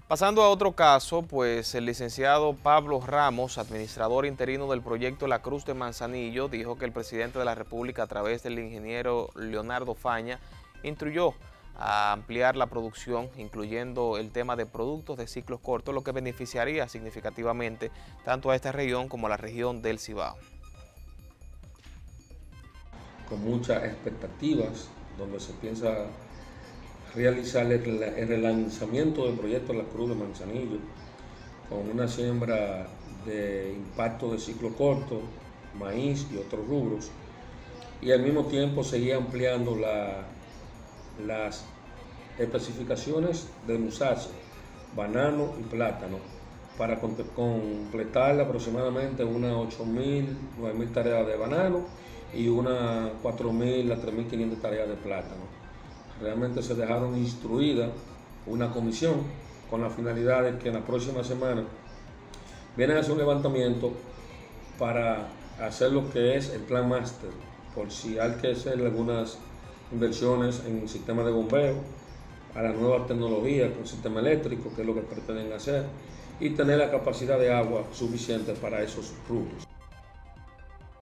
Pasando a otro caso, pues el licenciado Pablo Ramos, administrador interino del proyecto La Cruz de Manzanillo, dijo que el presidente de la República, a través del ingeniero Leonardo Faña, instruyó a ampliar la producción, incluyendo el tema de productos de ciclos cortos, lo que beneficiaría significativamente tanto a esta región como a la región del Cibao. Con muchas expectativas, donde se piensa realizar el relanzamiento del proyecto La Cruz de Manzanillo, con una siembra de impacto de ciclo corto, maíz y otros rubros, y al mismo tiempo seguir ampliando las especificaciones de musache, banano y plátano, para completar aproximadamente unas 8.000, 9.000 tareas de banano y unas 4.000 a 3.500 tareas de plátano. Realmente se dejaron instruida una comisión con la finalidad de que en la próxima semana vienen a hacer un levantamiento para hacer lo que es el plan máster, por si hay que hacer algunas inversiones en el sistema de bombeo, a la nueva tecnología con el sistema eléctrico, que es lo que pretenden hacer, y tener la capacidad de agua suficiente para esos rubros.